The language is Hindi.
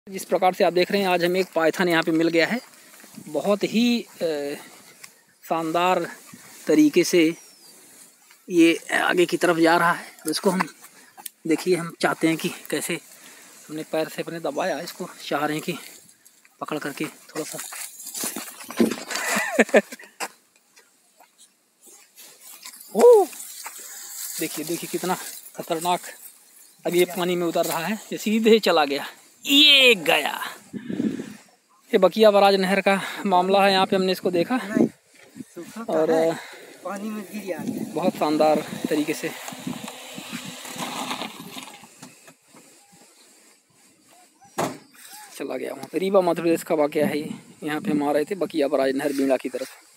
जिस प्रकार से आप देख रहे हैं, आज हमें एक पायथन यहाँ पे मिल गया है। बहुत ही शानदार तरीके से ये आगे की तरफ जा रहा है। तो इसको हम देखिए, हम चाहते हैं कि कैसे हमने पैर से अपने दबाया, इसको चाह रहे हैं कि पकड़ करके थोड़ा सा ओ देखिए देखिए कितना खतरनाक। अब ये पानी में उतर रहा है, ये सीधे चला गया, ये गया। ये बकिया बराज नहर का मामला है। यहाँ पे हमने इसको देखा और पानी में गिर गया बहुत शानदार तरीके से। चला गया वहाँ पे। रीवा मध्य प्रदेश का वाकया है ये। यहाँ पे हम आ रहे थे बकिया बराज नहर बीड़ा की तरफ।